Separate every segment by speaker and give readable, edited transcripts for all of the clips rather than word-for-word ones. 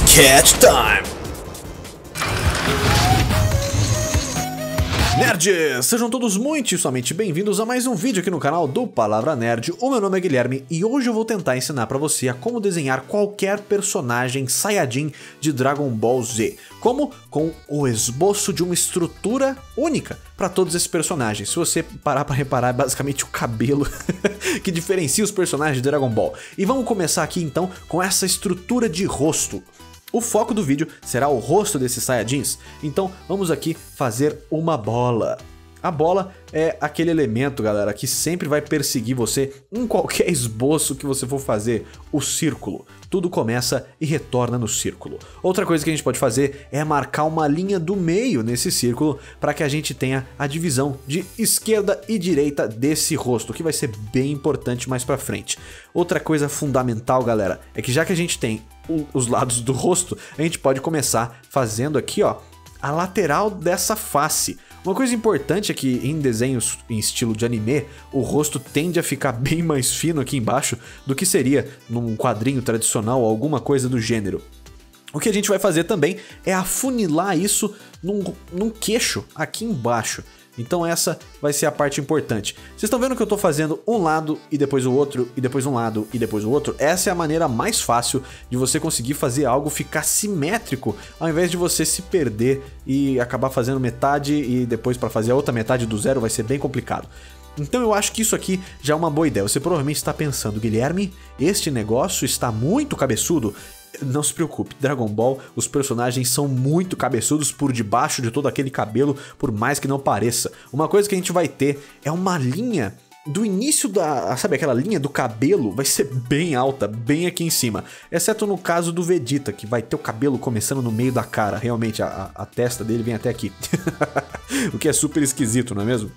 Speaker 1: Catch Time! Nerds, sejam todos muitíssimamente bem-vindos a mais um vídeo aqui no canal do Palavra Nerd. O meu nome é Guilherme e hoje eu vou tentar ensinar pra você a como desenhar qualquer personagem Saiyajin de Dragon Ball Z. Como? Com o esboço de uma estrutura única para todos esses personagens. Se você parar pra reparar, é basicamente o cabelo que diferencia os personagens de Dragon Ball. E vamos começar aqui então com essa estrutura de rosto. O foco do vídeo será o rosto desses Saiyajins, então vamos aqui fazer uma bola. A bola é aquele elemento, galera, que sempre vai perseguir você em qualquer esboço que você for fazer, o círculo. Tudo começa e retorna no círculo. Outra coisa que a gente pode fazer é marcar uma linha do meio nesse círculo para que a gente tenha a divisão de esquerda e direita desse rosto, que vai ser bem importante mais pra frente. Outra coisa fundamental, galera, é que já que a gente tem os lados do rosto, a gente pode começar fazendo aqui, ó, a lateral dessa face. Uma coisa importante é que em desenhos em estilo de anime, o rosto tende a ficar bem mais fino aqui embaixo do que seria num quadrinho tradicional ou alguma coisa do gênero. O que a gente vai fazer também é afunilar isso num queixo aqui embaixo. Então essa vai ser a parte importante. Vocês estão vendo que eu estou fazendo um lado e depois o outro, e depois um lado e depois o outro? Essa é a maneira mais fácil de você conseguir fazer algo ficar simétrico, ao invés de você se perder e acabar fazendo metade e depois para fazer a outra metade do zero vai ser bem complicado. Então eu acho que isso aqui já é uma boa ideia. Você provavelmente está pensando, Guilherme, este negócio está muito cabeçudo. Não se preocupe, Dragon Ball, os personagens são muito cabeçudos por debaixo de todo aquele cabelo, por mais que não pareça. Uma coisa que a gente vai ter é uma linha do início da... sabe aquela linha do cabelo? Vai ser bem alta, bem aqui em cima. Exceto no caso do Vegeta, que vai ter o cabelo começando no meio da cara. Realmente, a testa dele vem até aqui. O que é super esquisito, não é mesmo?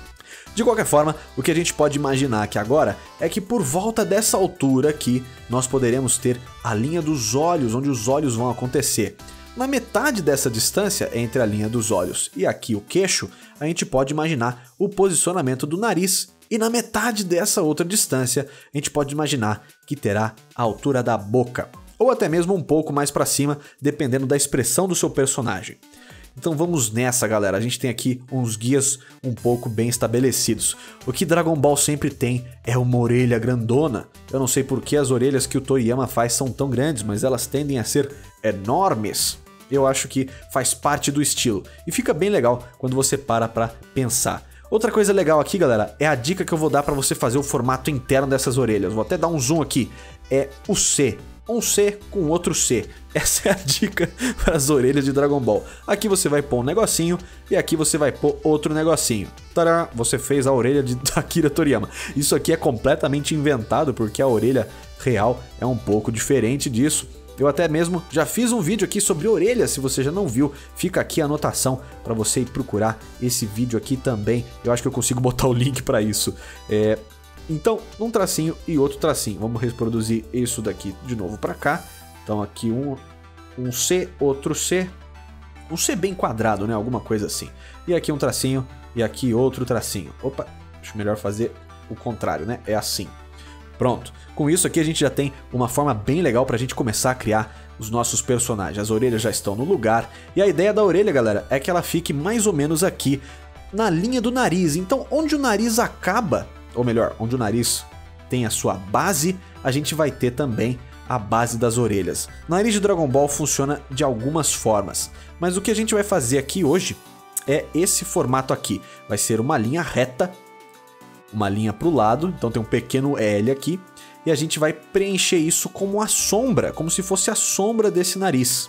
Speaker 1: De qualquer forma, o que a gente pode imaginar aqui agora é que por volta dessa altura aqui, nós poderemos ter a linha dos olhos, onde os olhos vão acontecer. Na metade dessa distância entre a linha dos olhos e aqui o queixo, a gente pode imaginar o posicionamento do nariz. E na metade dessa outra distância, a gente pode imaginar que terá a altura da boca. Ou até mesmo um pouco mais para cima, dependendo da expressão do seu personagem. Então vamos nessa, galera. A gente tem aqui uns guias um pouco bem estabelecidos. O que Dragon Ball sempre tem é uma orelha grandona. Eu não sei por que as orelhas que o Toriyama faz são tão grandes, mas elas tendem a ser enormes. Eu acho que faz parte do estilo. E fica bem legal quando você para pra pensar. Outra coisa legal aqui, galera, é a dica que eu vou dar pra você fazer o formato interno dessas orelhas. Vou até dar um zoom aqui. É o C. Um C com outro C. Essa é a dica para as orelhas de Dragon Ball. Aqui você vai pôr um negocinho e aqui você vai pôr outro negocinho. Tadã! Você fez a orelha de Akira Toriyama. Isso aqui é completamente inventado porque a orelha real é um pouco diferente disso. Eu até mesmo já fiz um vídeo aqui sobre orelhas, se você já não viu, fica aqui a anotação para você ir procurar esse vídeo aqui também. Eu acho que eu consigo botar o link para isso. Então, um tracinho e outro tracinho. Vamos reproduzir isso daqui de novo para cá. Então aqui um C, outro C. Um C bem quadrado, né? Alguma coisa assim. E aqui um tracinho e aqui outro tracinho. Opa, acho melhor fazer o contrário, né? É assim. Pronto. Com isso aqui a gente já tem uma forma bem legal pra gente começar a criar os nossos personagens. As orelhas já estão no lugar. E a ideia da orelha, galera, é que ela fique mais ou menos aqui na linha do nariz. Então, onde o nariz acaba... ou melhor, onde o nariz tem a sua base, a gente vai ter também a base das orelhas. O nariz de Dragon Ball funciona de algumas formas, mas o que a gente vai fazer aqui hoje é esse formato aqui. Vai ser uma linha reta, uma linha para o lado, então tem um pequeno L aqui, e a gente vai preencher isso como a sombra, como se fosse a sombra desse nariz.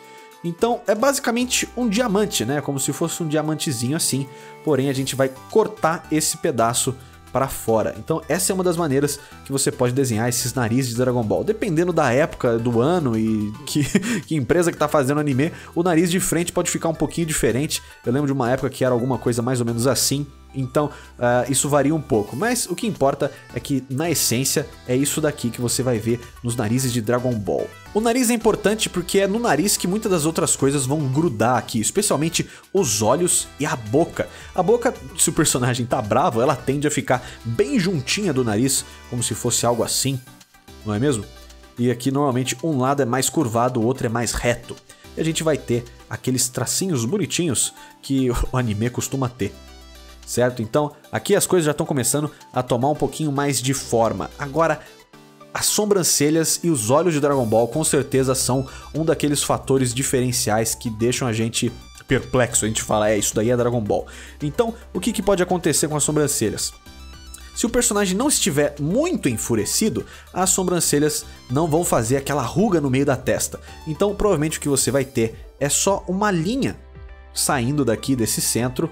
Speaker 1: Então é basicamente um diamante, né? Como se fosse um diamantezinho assim, porém a gente vai cortar esse pedaço para fora. Então essa é uma das maneiras que você pode desenhar esses narizes de Dragon Ball. Dependendo da época do ano e que empresa que tá fazendo anime, o nariz de frente pode ficar um pouquinho diferente. Eu lembro de uma época que era alguma coisa mais ou menos assim. Então isso varia um pouco, mas o que importa é que na essência é isso daqui que você vai ver nos narizes de Dragon Ball. O nariz é importante porque é no nariz que muitas das outras coisas vão grudar aqui, especialmente os olhos e a boca. A boca, se o personagem tá bravo, ela tende a ficar bem juntinha do nariz, como se fosse algo assim, não é mesmo? e aqui normalmente um lado é mais curvado, o outro é mais reto. E a gente vai ter aqueles tracinhos bonitinhos que o anime costuma ter, certo? Então aqui as coisas já estão começando a tomar um pouquinho mais de forma. Agora, as sobrancelhas e os olhos de Dragon Ball com certeza são um daqueles fatores diferenciais que deixam a gente perplexo. A gente fala, isso daí é Dragon Ball. Então, o que pode acontecer com as sobrancelhas? Se o personagem não estiver muito enfurecido, as sobrancelhas não vão fazer aquela ruga no meio da testa. Então, provavelmente o que você vai ter é só uma linha saindo daqui desse centro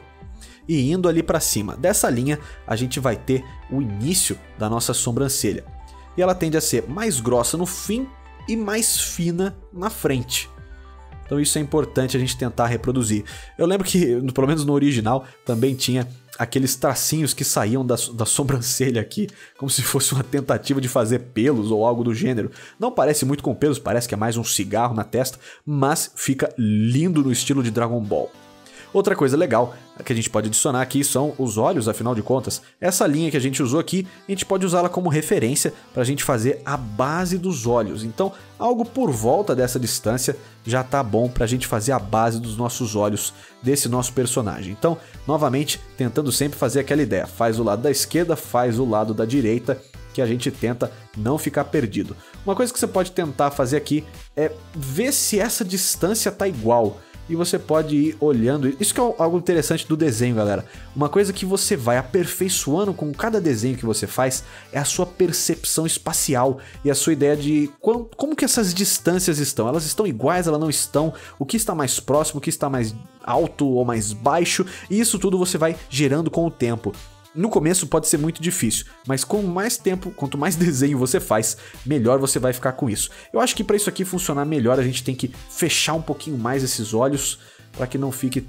Speaker 1: e indo ali para cima. Dessa linha, a gente vai ter o início da nossa sobrancelha. E ela tende a ser mais grossa no fim e mais fina na frente. Então isso é importante a gente tentar reproduzir. Eu lembro que, pelo menos no original, também tinha aqueles tracinhos que saíam da sobrancelha aqui, como se fosse uma tentativa de fazer pelos ou algo do gênero. Não parece muito com pelos, parece que é mais um cigarro na testa, mas fica lindo no estilo de Dragon Ball. Outra coisa legal que a gente pode adicionar aqui são os olhos, afinal de contas. Essa linha que a gente usou aqui, a gente pode usá-la como referência para a gente fazer a base dos olhos. Então, algo por volta dessa distância já tá bom para a gente fazer a base dos nossos olhos desse nosso personagem. Então, novamente, tentando sempre fazer aquela ideia. Faz o lado da esquerda, faz o lado da direita, que a gente tenta não ficar perdido. Uma coisa que você pode tentar fazer aqui é ver se essa distância tá igual. E você pode ir olhando, isso que é algo interessante do desenho, galera. Uma coisa que você vai aperfeiçoando com cada desenho que você faz é a sua percepção espacial e a sua ideia de como que essas distâncias estão. Elas estão iguais, elas não estão, o que está mais próximo, o que está mais alto ou mais baixo, e isso tudo você vai gerando com o tempo. No começo pode ser muito difícil, mas com mais tempo, quanto mais desenho você faz, melhor você vai ficar com isso. Eu acho que para isso aqui funcionar melhor, a gente tem que fechar um pouquinho mais esses olhos para que não fique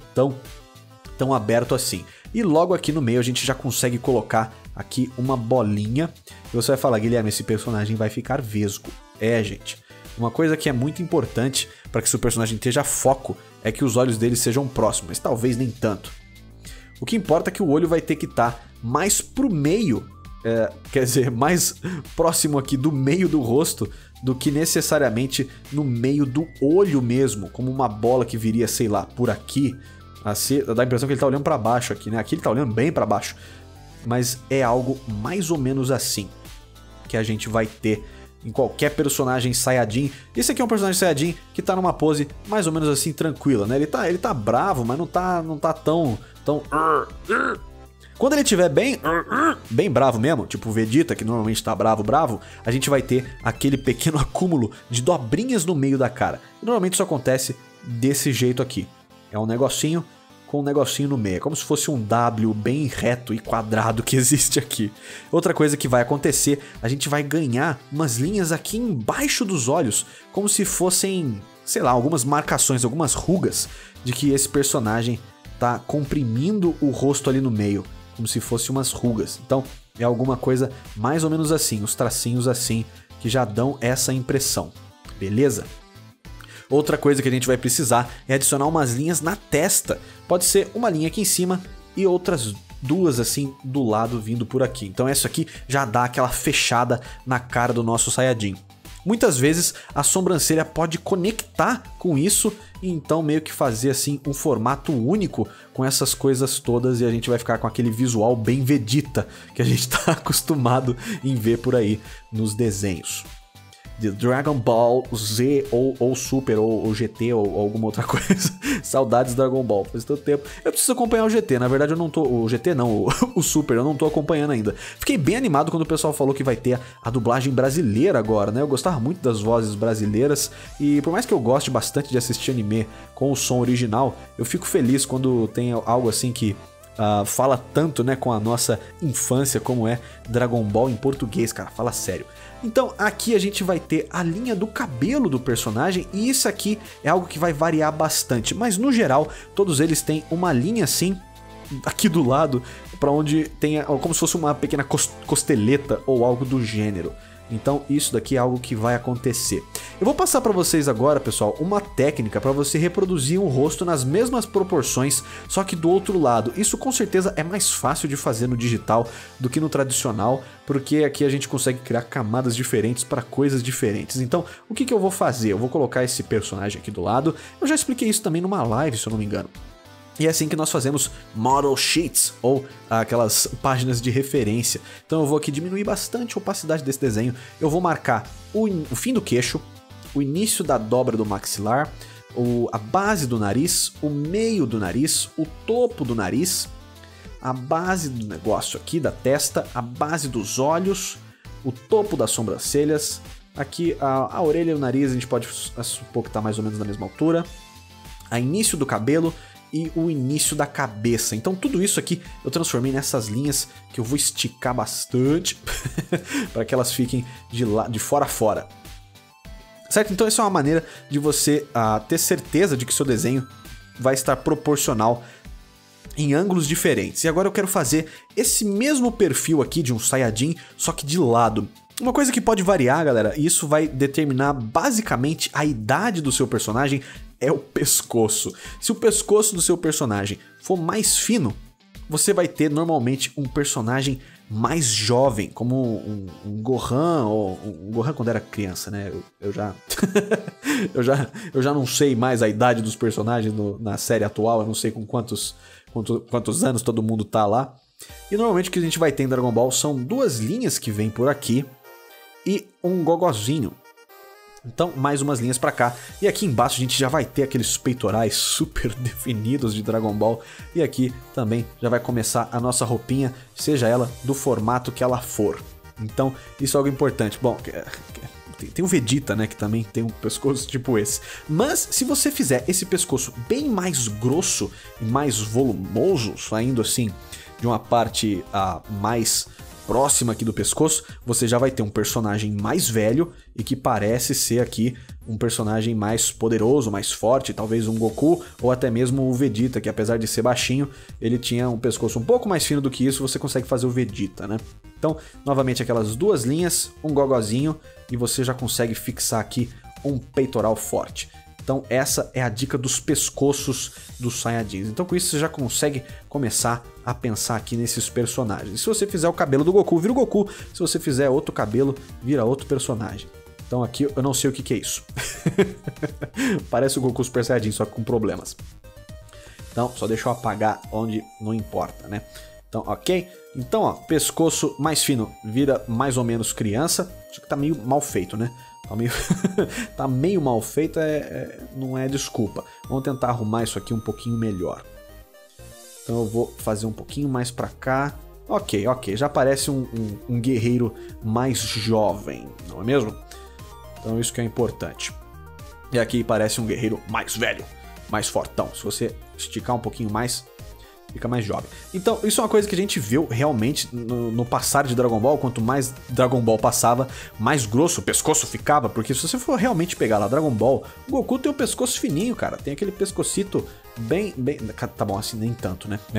Speaker 1: tão aberto assim. E logo aqui no meio a gente já consegue colocar aqui uma bolinha. E você vai falar, Guilherme, esse personagem vai ficar vesgo. Gente. Uma coisa que é muito importante para que seu personagem esteja foco é que os olhos dele sejam próximos, mas talvez nem tanto. O que importa é que o olho vai ter que estar mais pro meio, quer dizer, mais próximo aqui do meio do rosto do que necessariamente no meio do olho mesmo, como uma bola que viria, sei lá, por aqui. Assim, dá a impressão que ele tá olhando para baixo aqui, né? Aqui ele tá olhando bem para baixo, mas é algo mais ou menos assim que a gente vai ter em qualquer personagem Saiyajin. Esse aqui é um personagem Saiyajin que tá numa pose mais ou menos assim tranquila, né? Ele tá bravo, mas não tá tão... Quando ele estiver bem bravo mesmo, tipo o Vegeta, que normalmente tá bravo, a gente vai ter aquele pequeno acúmulo de dobrinhas no meio da cara. E normalmente isso acontece desse jeito aqui. É um negocinho com um negocinho no meio. É como se fosse um W bem reto e quadrado que existe aqui. Outra coisa que vai acontecer, a gente vai ganhar umas linhas aqui embaixo dos olhos, como se fossem, sei lá, algumas marcações, algumas rugas de que esse personagem tá comprimindo o rosto ali no meio, como se fosse umas rugas. Então é alguma coisa mais ou menos assim, os tracinhos assim que já dão essa impressão, beleza? Outra coisa que a gente vai precisar é adicionar umas linhas na testa. Pode ser uma linha aqui em cima e outras duas assim do lado vindo por aqui. Então essa aqui já dá aquela fechada na cara do nosso Saiyajin. Muitas vezes a sobrancelha pode conectar com isso e então meio que fazer assim um formato único com essas coisas todas, e a gente vai ficar com aquele visual bem Vegeta que a gente tá acostumado em ver por aí nos desenhos de Dragon Ball Z ou Super ou GT ou alguma outra coisa. Saudades do Dragon Ball, faz tanto tempo. Eu preciso acompanhar o GT, na verdade eu não tô... O GT não, o Super, eu não tô acompanhando ainda. Fiquei bem animado quando o pessoal falou que vai ter a dublagem brasileira agora, né? Eu gostava muito das vozes brasileiras e por mais que eu goste bastante de assistir anime com o som original, eu fico feliz quando tem algo assim que... fala tanto, né, com a nossa infância como é Dragon Ball em português, cara, fala sério. Então aqui a gente vai ter a linha do cabelo do personagem e isso aqui é algo que vai variar bastante, mas no geral todos eles têm uma linha assim aqui do lado para onde tem como se fosse uma pequena costeleta ou algo do gênero. Então isso daqui é algo que vai acontecer. Eu vou passar para vocês agora, pessoal, uma técnica para você reproduzir um rosto nas mesmas proporções, só que do outro lado. Isso com certeza é mais fácil de fazer no digital do que no tradicional, porque aqui a gente consegue criar camadas diferentes para coisas diferentes. Então, o que eu vou fazer? Eu vou colocar esse personagem aqui do lado. Eu já expliquei isso também numa live, se eu não me engano. E é assim que nós fazemos model sheets, ou aquelas páginas de referência. Então eu vou aqui diminuir bastante a opacidade desse desenho. Eu vou marcar o fim do queixo, o início da dobra do maxilar, a base do nariz, o meio do nariz, o topo do nariz, a base do negócio aqui da testa, a base dos olhos, o topo das sobrancelhas. Aqui a orelha e o nariz a gente pode supor que está mais ou menos na mesma altura. A início do cabelo e o início da cabeça. Então tudo isso aqui eu transformei nessas linhas que eu vou esticar bastante para que elas fiquem de fora a fora. Certo? Então essa é uma maneira de você ter certeza de que seu desenho vai estar proporcional em ângulos diferentes. E agora eu quero fazer esse mesmo perfil aqui de um Saiyajin, só que de lado. Uma coisa que pode variar, galera, e isso vai determinar basicamente a idade do seu personagem, é o pescoço. Se o pescoço do seu personagem for mais fino, você vai ter normalmente um personagem mais jovem, como um Gohan, ou um Gohan quando era criança, né? Eu já eu já não sei mais a idade dos personagens na série atual, eu não sei com quantos anos todo mundo tá lá. E normalmente o que a gente vai ter em Dragon Ball são duas linhas que vêm por aqui e um gogozinho. Então, mais umas linhas pra cá. E aqui embaixo a gente já vai ter aqueles peitorais super definidos de Dragon Ball. E aqui também já vai começar a nossa roupinha, seja ela do formato que ela for. Então, isso é algo importante. Bom, tem o Vegeta, né, que também tem um pescoço tipo esse. Mas, se você fizer esse pescoço bem mais grosso e mais volumoso, saindo assim de uma parte mais próxima aqui do pescoço, você já vai ter um personagem mais velho e que parece ser aqui um personagem mais poderoso, mais forte, talvez um Goku ou até mesmo o Vegeta, que apesar de ser baixinho, ele tinha um pescoço um pouco mais fino do que isso, você consegue fazer o Vegeta, né? Então, novamente aquelas duas linhas, um gogozinho e você já consegue fixar aqui um peitoral forte. Então essa é a dica dos pescoços dos Saiyajins. Então com isso você já consegue começar a pensar aqui nesses personagens. Se você fizer o cabelo do Goku, vira o Goku. Se você fizer outro cabelo, vira outro personagem. Então aqui eu não sei o que é isso. Parece o Goku Super Saiyajin, só que com problemas. Então só deixa eu apagar onde não importa, né? Então, ok? Então, ó, pescoço mais fino vira mais ou menos criança. Só que tá meio mal feito, né? Tá meio mal feito, não é desculpa. Vamos tentar arrumar isso aqui um pouquinho melhor. Então eu vou fazer um pouquinho mais pra cá. Ok, já parece um guerreiro mais jovem, não é mesmo? Então isso que é importante. E aqui parece um guerreiro mais velho, mais fortão. Se você esticar um pouquinho mais, fica mais jovem. Então, isso é uma coisa que a gente viu realmente no passar de Dragon Ball. Quanto mais Dragon Ball passava, mais grosso o pescoço ficava. Porque se você for realmente pegar lá Dragon Ball, o Goku tem o pescoço fininho, cara. Tem aquele pescocito bem... Tá bom, assim nem tanto, né?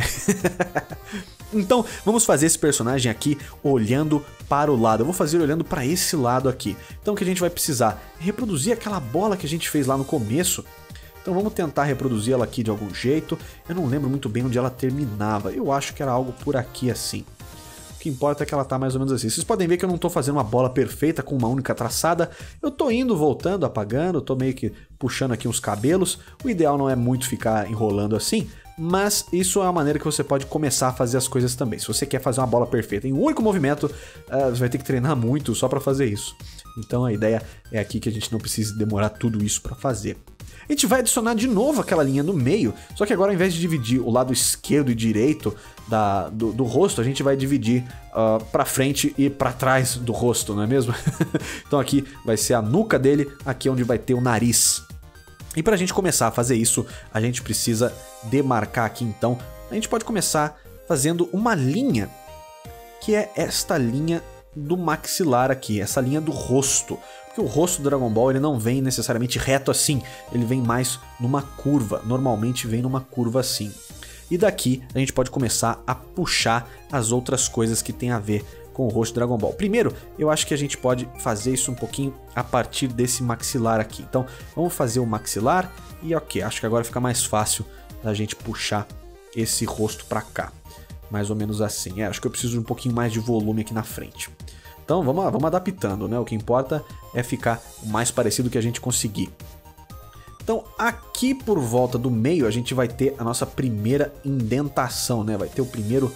Speaker 1: Então, vamos fazer esse personagem aqui olhando para o lado. Eu vou fazer ele olhando para esse lado aqui. Então, o que a gente vai precisar? Reproduzir aquela bola que a gente fez lá no começo. Então vamos tentar reproduzir ela aqui de algum jeito. Eu não lembro muito bem onde ela terminava. Eu acho que era algo por aqui assim. O que importa é que ela tá mais ou menos assim. Vocês podem ver que eu não tô fazendo uma bola perfeita com uma única traçada. Eu tô indo, voltando, apagando. Tô meio que puxando aqui uns cabelos. O ideal não é muito ficar enrolando assim. Mas isso é uma maneira que você pode começar a fazer as coisas também. Se você quer fazer uma bola perfeita em um único movimento, você vai ter que treinar muito só para fazer isso. Então a ideia é aqui que a gente não precise demorar tudo isso para fazer. A gente vai adicionar de novo aquela linha no meio, só que agora ao invés de dividir o lado esquerdo e direito do rosto, a gente vai dividir para frente e para trás do rosto, não é mesmo? Então aqui vai ser a nuca dele, aqui é onde vai ter o nariz. E para a gente começar a fazer isso, a gente precisa demarcar aqui então. A gente pode começar fazendo uma linha, que é esta linha do maxilar aqui, essa linha do rosto. Porque o rosto do Dragon Ball ele não vem necessariamente reto assim, ele vem mais numa curva, normalmente vem numa curva assim. E daqui a gente pode começar a puxar as outras coisas que tem a ver com o rosto de Dragon Ball. Primeiro, eu acho que a gente pode fazer isso um pouquinho a partir desse maxilar aqui. Então, vamos fazer o maxilar e ok, acho que agora fica mais fácil da gente puxar esse rosto pra cá. Mais ou menos assim. Acho que eu preciso de um pouquinho mais de volume aqui na frente. Então, vamos adaptando, né? O que importa é ficar o mais parecido que a gente conseguir. Então, aqui por volta do meio, a gente vai ter a nossa primeira indentação, né? Vai ter o primeiro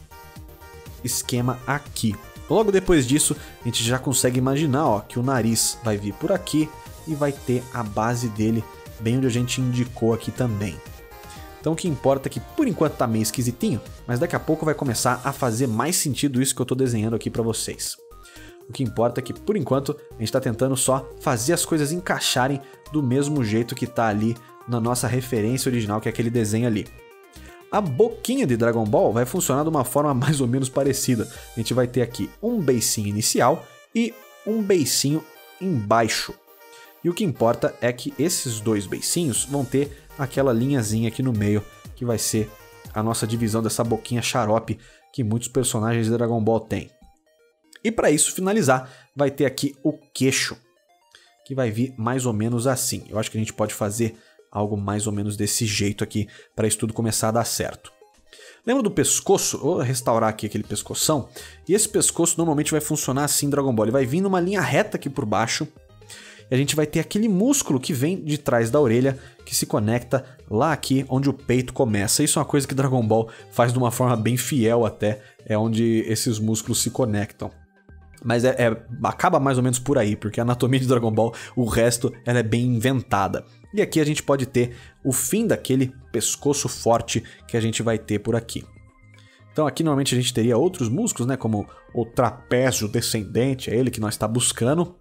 Speaker 1: esquema aqui. Logo depois disso, a gente já consegue imaginar, ó, que o nariz vai vir por aqui e vai ter a base dele bem onde a gente indicou aqui também. Então o que importa é que por enquanto tá meio esquisitinho, mas daqui a pouco vai começar a fazer mais sentido isso que eu tô desenhando aqui para vocês. O que importa é que, por enquanto, a gente está tentando só fazer as coisas encaixarem do mesmo jeito que está ali na nossa referência original, que é aquele desenho ali. A boquinha de Dragon Ball vai funcionar de uma forma mais ou menos parecida. A gente vai ter aqui um beicinho inicial e um beicinho embaixo. E o que importa é que esses dois beicinhos vão ter aquela linhazinha aqui no meio, que vai ser a nossa divisão dessa boquinha xarope que muitos personagens de Dragon Ball têm. E para isso finalizar, vai ter aqui o queixo, que vai vir mais ou menos assim. Eu acho que a gente pode fazer algo mais ou menos desse jeito aqui, para isso tudo começar a dar certo. Lembra do pescoço? Vou restaurar aqui aquele pescoção. E esse pescoço normalmente vai funcionar assim em Dragon Ball. Ele vai vir numa linha reta aqui por baixo. E a gente vai ter aquele músculo que vem de trás da orelha, que se conecta lá aqui onde o peito começa. Isso é uma coisa que Dragon Ball faz de uma forma bem fiel até. É onde esses músculos se conectam. Mas acaba mais ou menos por aí, porque a anatomia de Dragon Ball, o resto, ela é bem inventada. E aqui a gente pode ter o fim daquele pescoço forte que a gente vai ter por aqui. Então aqui normalmente a gente teria outros músculos, né, como o trapézio descendente, é ele que nós está buscando.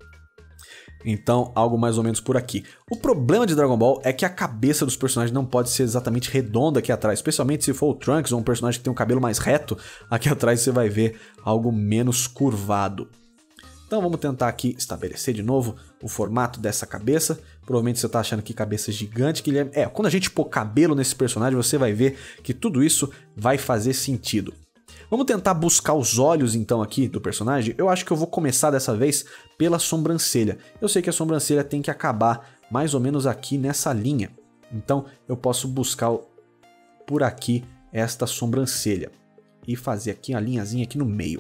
Speaker 1: Então, algo mais ou menos por aqui. O problema de Dragon Ball é que a cabeça dos personagens não pode ser exatamente redonda aqui atrás. Especialmente se for o Trunks ou um personagem que tem um cabelo mais reto. Aqui atrás você vai ver algo menos curvado. Então vamos tentar aqui estabelecer de novo o formato dessa cabeça. Provavelmente você está achando que cabeça gigante, Guilherme. Quando a gente pôr cabelo nesse personagem, você vai ver que tudo isso vai fazer sentido. Vamos tentar buscar os olhos então aqui do personagem. Eu acho que eu vou começar dessa vez pela sobrancelha. Eu sei que a sobrancelha tem que acabar mais ou menos aqui nessa linha. Então eu posso buscar por aqui esta sobrancelha e fazer aqui a linhazinha aqui no meio.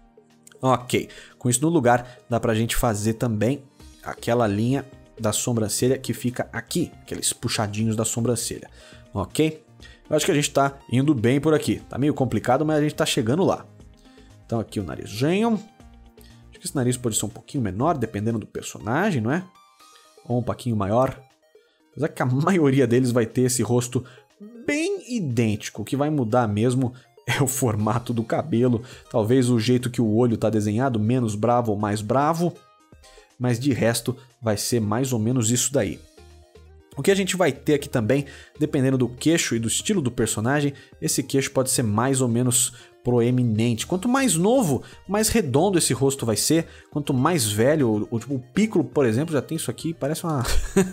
Speaker 1: Ok, com isso no lugar dá pra gente fazer também aquela linha da sobrancelha que fica aqui, aqueles puxadinhos da sobrancelha. Ok? Eu acho que a gente tá indo bem por aqui. Tá meio complicado, mas a gente tá chegando lá. Então aqui o narizinho. Acho que esse nariz pode ser um pouquinho menor, dependendo do personagem, não é? Ou um pouquinho maior. Apesar que a maioria deles vai ter esse rosto bem idêntico. O que vai mudar mesmo é o formato do cabelo. Talvez o jeito que o olho tá desenhado, menos bravo ou mais bravo. Mas de resto vai ser mais ou menos isso daí. O que a gente vai ter aqui também, dependendo do queixo e do estilo do personagem, esse queixo pode ser mais ou menos proeminente. Quanto mais novo, mais redondo esse rosto vai ser. Quanto mais velho, o Piccolo, por exemplo, já tem isso aqui, parece uma...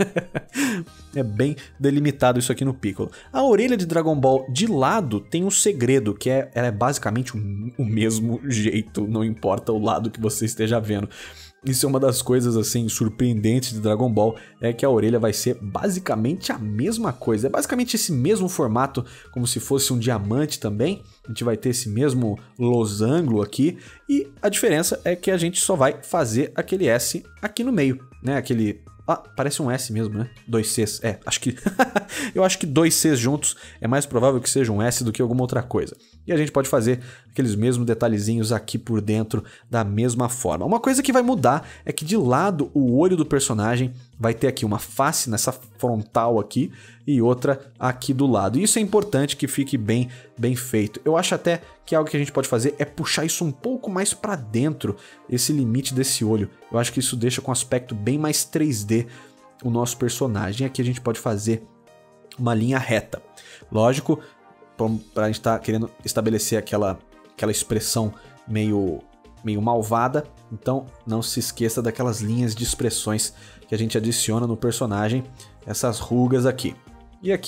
Speaker 1: É bem delimitado isso aqui no Piccolo. A orelha de Dragon Ball de lado tem um segredo, que ela é basicamente o mesmo jeito, não importa o lado que você esteja vendo. Isso é uma das coisas assim surpreendentes de Dragon Ball, é que a orelha vai ser basicamente a mesma coisa. É basicamente esse mesmo formato, como se fosse um diamante também. A gente vai ter esse mesmo losango aqui. E a diferença é que a gente só vai fazer aquele S aqui no meio, né? Aquele... Ah, parece um S mesmo, né? 2 Cs. Acho que... Eu acho que 2 Cs juntos é mais provável que seja um S do que alguma outra coisa. E a gente pode fazer aqueles mesmos detalhezinhos aqui por dentro da mesma forma. Uma coisa que vai mudar é que de lado o olho do personagem vai ter aqui uma face nessa frontal aqui e outra aqui do lado. E isso é importante que fique bem feito. Eu acho até que algo que a gente pode fazer é puxar isso um pouco mais para dentro, esse limite desse olho. Eu acho que isso deixa com um aspecto bem mais 3D o nosso personagem. Aqui a gente pode fazer uma linha reta. Lógico, para a gente estar querendo estabelecer aquela expressão meio malvada, então não se esqueça daquelas linhas de expressões que a gente adiciona no personagem, essas rugas aqui. E aqui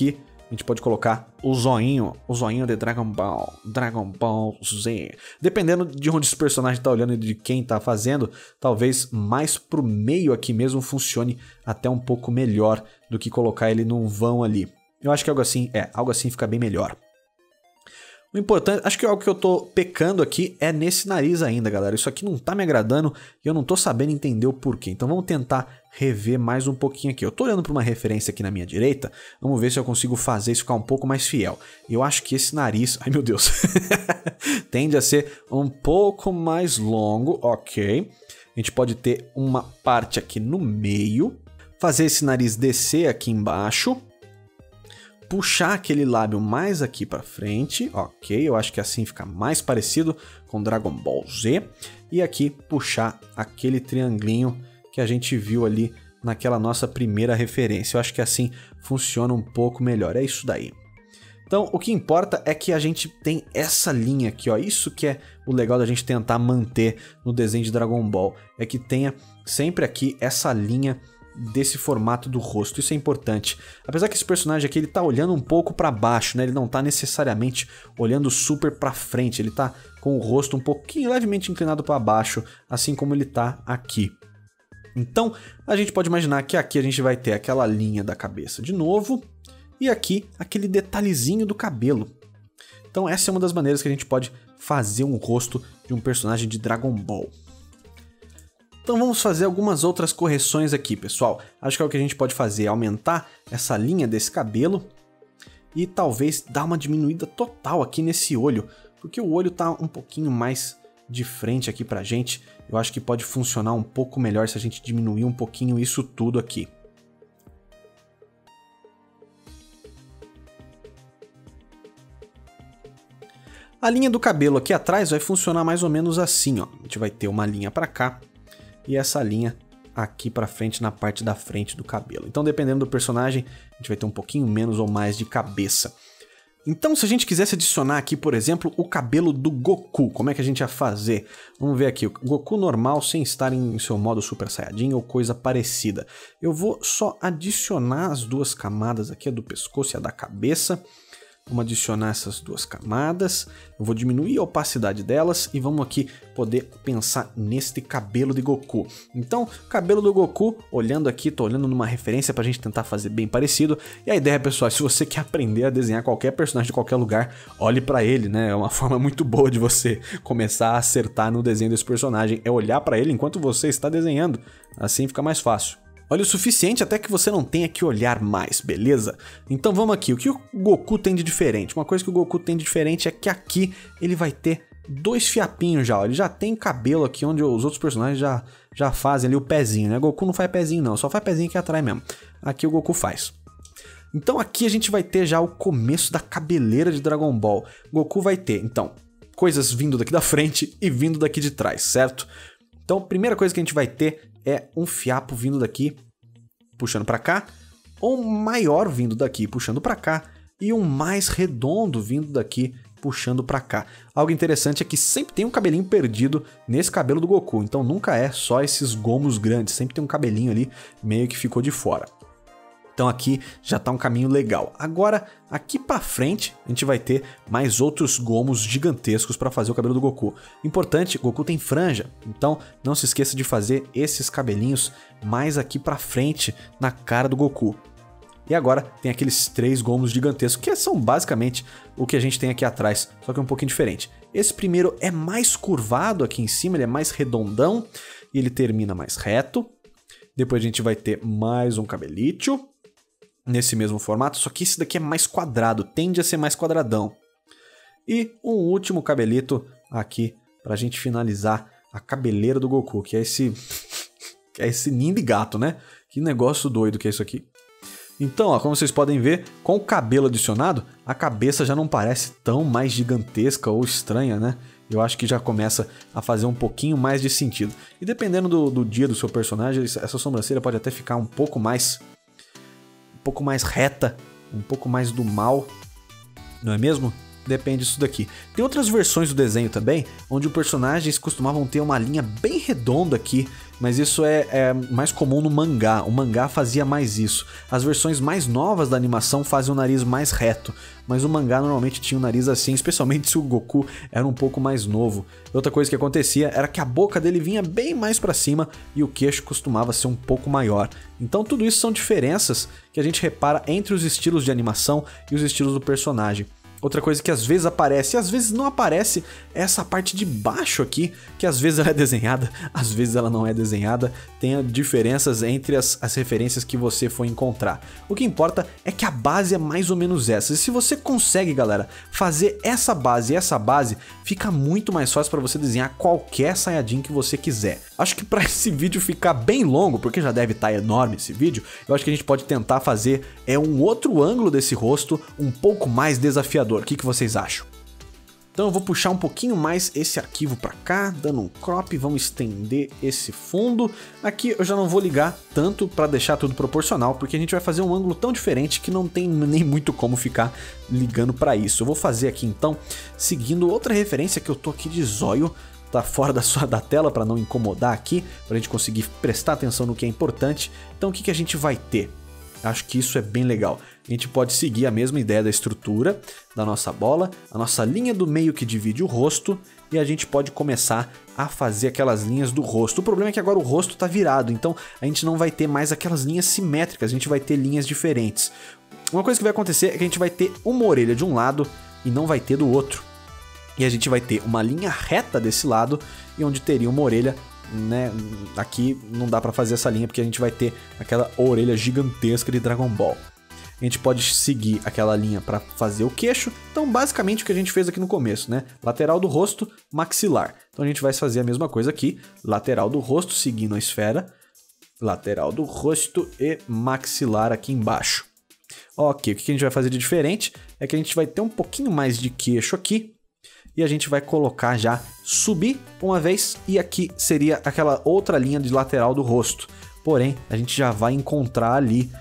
Speaker 1: a gente pode colocar o zoinho de Dragon Ball Z. Dependendo de onde esse personagem tá olhando e de quem tá fazendo, talvez mais pro meio aqui mesmo funcione até um pouco melhor do que colocar ele num vão ali. Eu acho que algo assim fica bem melhor. O importante, acho que algo que eu tô pecando aqui é nesse nariz ainda, galera. Isso aqui não tá me agradando e eu não tô sabendo entender o porquê. Então vamos tentar rever mais um pouquinho aqui. Eu tô olhando para uma referência aqui na minha direita. Vamos ver se eu consigo fazer isso ficar um pouco mais fiel. Eu acho que esse nariz... Ai, meu Deus. Tende a ser um pouco mais longo. Ok. A gente pode ter uma parte aqui no meio. Fazer esse nariz descer aqui embaixo. Puxar aquele lábio mais aqui pra frente, ok, eu acho que assim fica mais parecido com Dragon Ball Z. E aqui puxar aquele triangulinho que a gente viu ali naquela nossa primeira referência. Eu acho que assim funciona um pouco melhor, é isso daí. Então o que importa é que a gente tem essa linha aqui, ó, isso que é o legal da gente tentar manter no desenho de Dragon Ball. É que tenha sempre aqui essa linha desse formato do rosto, isso é importante. Apesar que esse personagem aqui ele tá olhando um pouco para baixo, né? Ele não tá necessariamente olhando super para frente, ele tá com o rosto um pouquinho levemente inclinado para baixo, assim como ele tá aqui. Então, a gente pode imaginar que aqui a gente vai ter aquela linha da cabeça de novo e aqui aquele detalhezinho do cabelo. Então, essa é uma das maneiras que a gente pode fazer um rosto de um personagem de Dragon Ball. Então vamos fazer algumas outras correções aqui, pessoal. Acho que é o que a gente pode fazer é aumentar essa linha desse cabelo e talvez dar uma diminuída total aqui nesse olho, porque o olho tá um pouquinho mais de frente aqui pra gente. Eu acho que pode funcionar um pouco melhor se a gente diminuir um pouquinho isso tudo aqui. A linha do cabelo aqui atrás vai funcionar mais ou menos assim, ó. A gente vai ter uma linha pra cá e essa linha aqui pra frente na parte da frente do cabelo. Então, dependendo do personagem, a gente vai ter um pouquinho menos ou mais de cabeça. Então, se a gente quisesse adicionar aqui, por exemplo, o cabelo do Goku, como é que a gente ia fazer? Vamos ver aqui, o Goku normal sem estar em seu modo Super Saiyajin ou coisa parecida. Eu vou só adicionar as duas camadas aqui, a do pescoço e a da cabeça. Vamos adicionar essas duas camadas, eu vou diminuir a opacidade delas e vamos aqui poder pensar neste cabelo de Goku. Então, cabelo do Goku, olhando aqui, tô olhando numa referência pra gente tentar fazer bem parecido. E a ideia, pessoal, é se você quer aprender a desenhar qualquer personagem de qualquer lugar, olhe pra ele, né? É uma forma muito boa de você começar a acertar no desenho desse personagem, é olhar pra ele enquanto você está desenhando, assim fica mais fácil. Olha o suficiente até que você não tenha que olhar mais, beleza? Então vamos aqui, o que o Goku tem de diferente? Uma coisa que o Goku tem de diferente é que aqui ele vai ter dois fiapinhos já, ó. Ele já tem cabelo aqui onde os outros personagens já fazem ali o pezinho, né? Goku não faz pezinho não, só faz pezinho aqui atrás mesmo. Aqui o Goku faz. Então aqui a gente vai ter já o começo da cabeleira de Dragon Ball. Goku vai ter, então, coisas vindo daqui da frente e vindo daqui de trás, certo? Então a primeira coisa que a gente vai ter é um fiapo vindo daqui, puxando para cá, ou um maior vindo daqui, puxando para cá, e um mais redondo vindo daqui, puxando para cá. Algo interessante é que sempre tem um cabelinho perdido nesse cabelo do Goku, então nunca é só esses gomos grandes, sempre tem um cabelinho ali meio que ficou de fora. Então aqui já tá um caminho legal. Agora, aqui pra frente, a gente vai ter mais outros gomos gigantescos para fazer o cabelo do Goku. Importante, Goku tem franja, então não se esqueça de fazer esses cabelinhos mais aqui pra frente na cara do Goku. E agora tem aqueles 3 gomos gigantescos, que são basicamente o que a gente tem aqui atrás, só que é um pouquinho diferente. Esse primeiro é mais curvado aqui em cima, ele é mais redondão e ele termina mais reto. Depois a gente vai ter mais um cabelito nesse mesmo formato, só que esse daqui é mais quadrado, tende a ser mais quadradão. E um último cabelito aqui pra gente finalizar a cabeleira do Goku, que é esse ninho de gato, né? Que negócio doido que é isso aqui. Então, ó, como vocês podem ver, com o cabelo adicionado, a cabeça já não parece tão mais gigantesca ou estranha, né? Eu acho que já começa a fazer um pouquinho mais de sentido. E dependendo do dia do seu personagem, essa sobrancelha pode até ficar um pouco mais reta, um pouco mais do mal, não é mesmo? Depende disso daqui. Tem outras versões do desenho também, onde os personagens costumavam ter uma linha bem redonda aqui mas isso é mais comum no mangá. O mangá fazia mais isso. As versões mais novas da animação fazem o nariz mais reto, mas o mangá normalmente tinha o nariz assim, especialmente se o Goku era um pouco mais novo. Outra coisa que acontecia era que a boca dele vinha bem mais pra cima e o queixo costumava ser um pouco maior. Então tudo isso são diferenças que a gente repara entre os estilos de animação e os estilos do personagem. Outra coisa que às vezes aparece e às vezes não aparece é essa parte de baixo aqui, que às vezes ela é desenhada, às vezes ela não é desenhada. Tem diferenças entre as referências que você for encontrar. O que importa é que a base é mais ou menos essa. E se você consegue, galera, fazer essa base e essa base, fica muito mais fácil para você desenhar qualquer Saiyajin que você quiser. Acho que para esse vídeo ficar bem longo, porque já deve estar enorme esse vídeo, eu acho que a gente pode tentar fazer um outro ângulo desse rosto um pouco mais desafiador. O que vocês acham? Então eu vou puxar um pouquinho mais esse arquivo para cá, dando um crop, vamos estender esse fundo. Aqui eu já não vou ligar tanto para deixar tudo proporcional, porque a gente vai fazer um ângulo tão diferente que não tem nem muito como ficar ligando para isso. Eu vou fazer aqui então, seguindo outra referência que eu tô aqui de zóio, tá fora da tela para não incomodar aqui, para a gente conseguir prestar atenção no que é importante. Então o que a gente vai ter? Acho que isso é bem legal. A gente pode seguir a mesma ideia da estrutura da nossa bola, a nossa linha do meio que divide o rosto, e a gente pode começar a fazer aquelas linhas do rosto. O problema é que agora o rosto está virado, então a gente não vai ter mais aquelas linhas simétricas, a gente vai ter linhas diferentes. Uma coisa que vai acontecer é que a gente vai ter uma orelha de um lado e não vai ter do outro. E a gente vai ter uma linha reta desse lado e onde teria uma orelha, né? Aqui não dá pra fazer essa linha porque a gente vai ter aquela orelha gigantesca de Dragon Ball. A gente pode seguir aquela linha para fazer o queixo. Então basicamente o que a gente fez aqui no começo, né? Lateral do rosto, maxilar. Então a gente vai fazer a mesma coisa aqui, lateral do rosto seguindo a esfera, lateral do rosto e maxilar aqui embaixo. Ok, o que a gente vai fazer de diferente é que a gente vai ter um pouquinho mais de queixo aqui. E a gente vai colocar já, subir uma vez, e aqui seria aquela outra linha de lateral do rosto. Porém, a gente já vai encontrar ali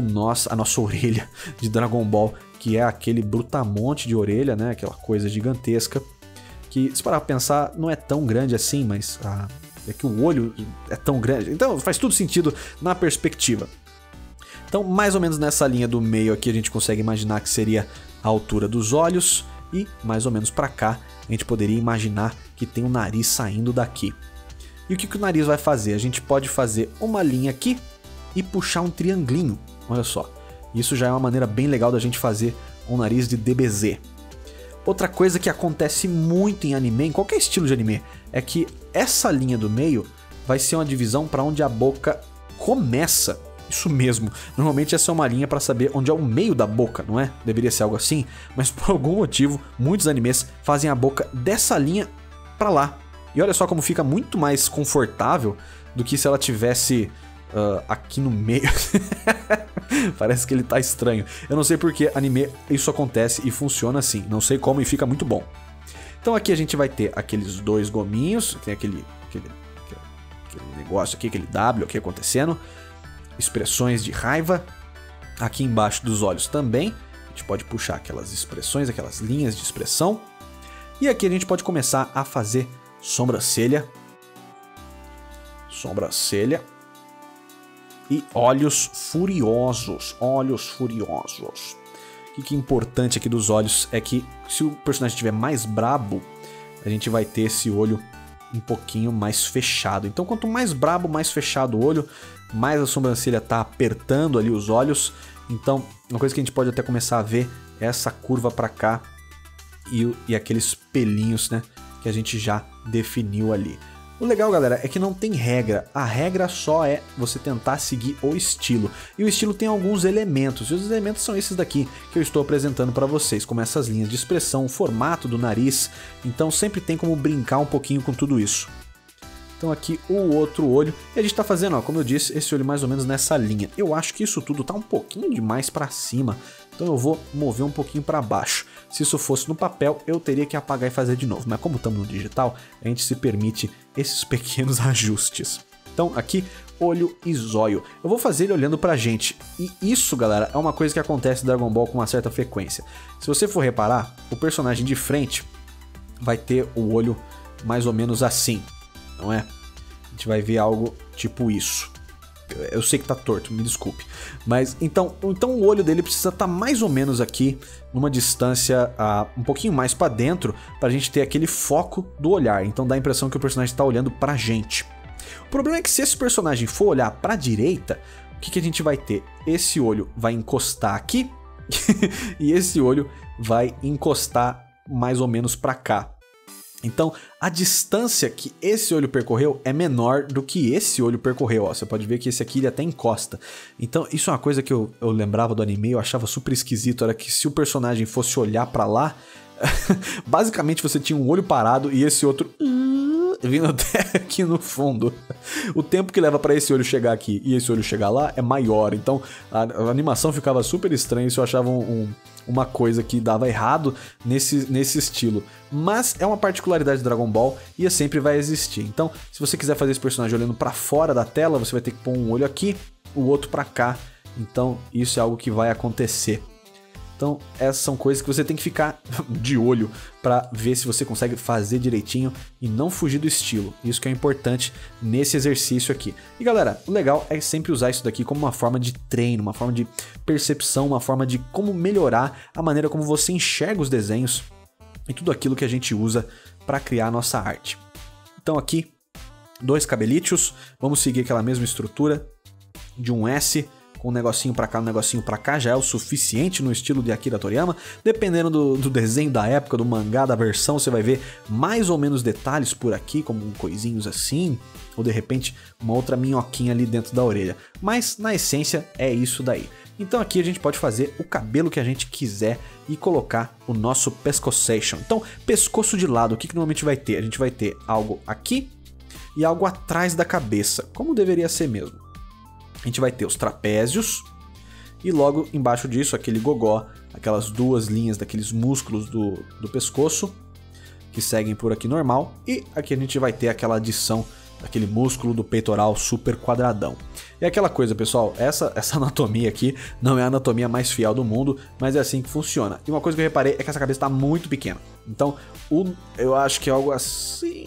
Speaker 1: a nossa orelha de Dragon Ball, que é aquele brutamonte de orelha, né? Aquela coisa gigantesca, que se parar pra pensar, não é tão grande assim, mas é que o olho é tão grande. Então faz tudo sentido na perspectiva. Então, mais ou menos nessa linha do meio aqui, a gente consegue imaginar que seria a altura dos olhos. E mais ou menos para cá a gente poderia imaginar que tem um nariz saindo daqui. E o que o nariz vai fazer? A gente pode fazer uma linha aqui e puxar um triangulinho. Olha só, isso já é uma maneira bem legal da gente fazer um nariz de DBZ. Outra coisa que acontece muito em anime, em qualquer estilo de anime, é que essa linha do meio vai ser uma divisão para onde a boca começa. Isso mesmo, normalmente essa é uma linha para saber onde é o meio da boca, não é? Deveria ser algo assim, mas por algum motivo muitos animes fazem a boca dessa linha para lá. E olha só como fica muito mais confortável do que se ela tivesse aqui no meio. Parece que ele tá estranho. Eu não sei porque anime isso acontece e funciona assim, não sei como e fica muito bom. Então aqui a gente vai ter aqueles dois gominhos, tem aquele negócio aqui, aquele W aqui acontecendo. Expressões de raiva. Aqui embaixo dos olhos também. A gente pode puxar aquelas expressões, aquelas linhas de expressão. E aqui a gente pode começar a fazer sobrancelha. Sobrancelha. E olhos furiosos. Olhos furiosos. O que é importante aqui dos olhos é que se o personagem estiver mais brabo, a gente vai ter esse olho um pouquinho mais fechado. Então quanto mais brabo, mais fechado o olho, mais a sobrancelha tá apertando ali os olhos. Então uma coisa que a gente pode até começar a ver é essa curva para cá e aqueles pelinhos, né, que a gente já definiu ali. O legal, galera, é que não tem regra. A regra só é você tentar seguir o estilo. E o estilo tem alguns elementos. E os elementos são esses daqui que eu estou apresentando para vocês, como essas linhas de expressão, o formato do nariz. Então sempre tem como brincar um pouquinho com tudo isso. Então aqui o outro olho. E a gente tá fazendo, ó, como eu disse, esse olho mais ou menos nessa linha. Eu acho que isso tudo tá um pouquinho demais para cima. Então eu vou mover um pouquinho para baixo. Se isso fosse no papel, eu teria que apagar e fazer de novo. Mas como estamos no digital, a gente se permite esses pequenos ajustes. Então aqui, olho e zóio. Eu vou fazer ele olhando pra gente. E isso, galera, é uma coisa que acontece em Dragon Ball com uma certa frequência. Se você for reparar, o personagem de frente vai ter o olho mais ou menos assim, não é? gente vai ver algo tipo isso. Eu sei que tá torto, me desculpe. Mas então o olho dele precisa estar mais ou menos aqui, numa distância um pouquinho mais pra dentro, pra gente ter aquele foco do olhar. Então dá a impressão que o personagem tá olhando pra gente. O problema é que se esse personagem for olhar pra direita, o que a gente vai ter? Esse olho vai encostar aqui e esse olho vai encostar mais ou menos pra cá. Então, a distância que esse olho percorreu é menor do que esse olho percorreu. Ó, você pode ver que esse aqui ele até encosta. Então, isso é uma coisa que eu lembrava do anime, eu achava super esquisito. Era que se o personagem fosse olhar pra lá, basicamente você tinha um olho parado e esse outro vindo até aqui no fundo. O tempo que leva pra esse olho chegar aqui e esse olho chegar lá é maior. Então, a animação ficava super estranha. Isso eu achava uma coisa que dava errado nesse estilo. Mas é uma particularidade de Dragon Ball e sempre vai existir. Então, se você quiser fazer esse personagem olhando pra fora da tela, você vai ter que pôr um olho aqui, o outro pra cá. Então, isso é algo que vai acontecer. Então, essas são coisas que você tem que ficar de olho para ver se você consegue fazer direitinho e não fugir do estilo. Isso que é importante nesse exercício aqui. E galera, o legal é sempre usar isso daqui como uma forma de treino, uma forma de percepção, uma forma de como melhorar a maneira como você enxerga os desenhos e tudo aquilo que a gente usa para criar a nossa arte. Então aqui, 2 cabelitos, vamos seguir aquela mesma estrutura de um S, com um negocinho pra cá, um negocinho pra cá, já é o suficiente no estilo de Akira Toriyama. Dependendo do desenho da época, do mangá, da versão, você vai ver mais ou menos detalhes por aqui, como coisinhos assim, ou de repente uma outra minhoquinha ali dentro da orelha. Mas na essência é isso daí. Então aqui a gente pode fazer o cabelo que a gente quiser e colocar o nosso pescoçation. Então, pescoço de lado, o que normalmente vai ter? A gente vai ter algo aqui e algo atrás da cabeça, como deveria ser mesmo. A gente vai ter os trapézios e logo embaixo disso aquele gogó, aquelas 2 linhas daqueles músculos do pescoço que seguem por aqui normal. E aqui a gente vai ter aquela adição daquele músculo do peitoral super quadradão. E aquela coisa, pessoal, essa anatomia aqui não é a anatomia mais fiel do mundo, mas é assim que funciona. E uma coisa que eu reparei é que essa cabeça está muito pequena. Então, eu acho que é algo assim...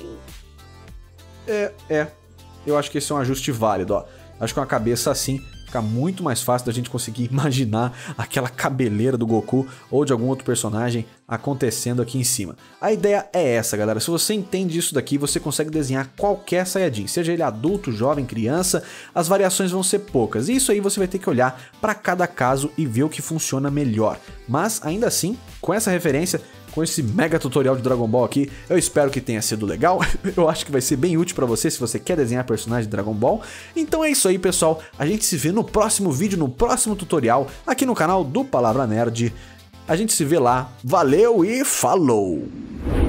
Speaker 1: Eu acho que esse é um ajuste válido, ó. Acho que uma cabeça assim fica muito mais fácil da gente conseguir imaginar aquela cabeleira do Goku ou de algum outro personagem acontecendo aqui em cima. A ideia é essa, galera. Se você entende isso daqui, você consegue desenhar qualquer Saiyajin, seja ele adulto, jovem, criança, as variações vão ser poucas. E isso aí você vai ter que olhar para cada caso e ver o que funciona melhor. Mas ainda assim, com essa referência, com esse mega tutorial de Dragon Ball aqui, eu espero que tenha sido legal. Eu acho que vai ser bem útil pra você se você quer desenhar personagem de Dragon Ball. Então é isso aí, pessoal. A gente se vê no próximo vídeo, no próximo tutorial, aqui no canal do Palavra Nerd. A gente se vê lá. Valeu e falou!